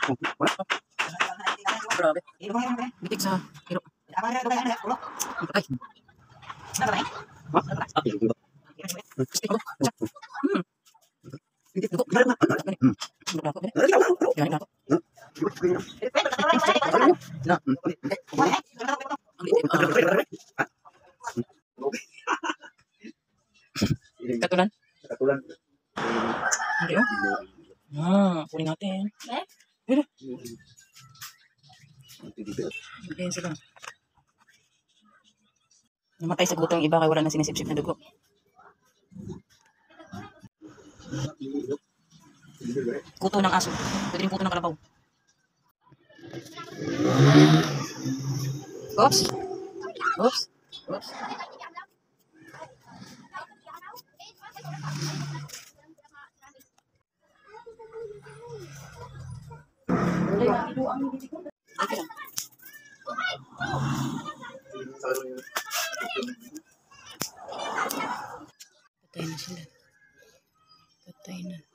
Grabe. Bitik sa hiro. Ay. Katulan. Katulan. Hindi oh. Kunin natin. Ayun. Ayun sila. Namatay sa gutom iba kaya wala na sinisip-sip na dugo. Kuto ng aso. Pwede rin kuto ng kalabaw. Oops. Oops. Oops. Patay na sila. Patay na.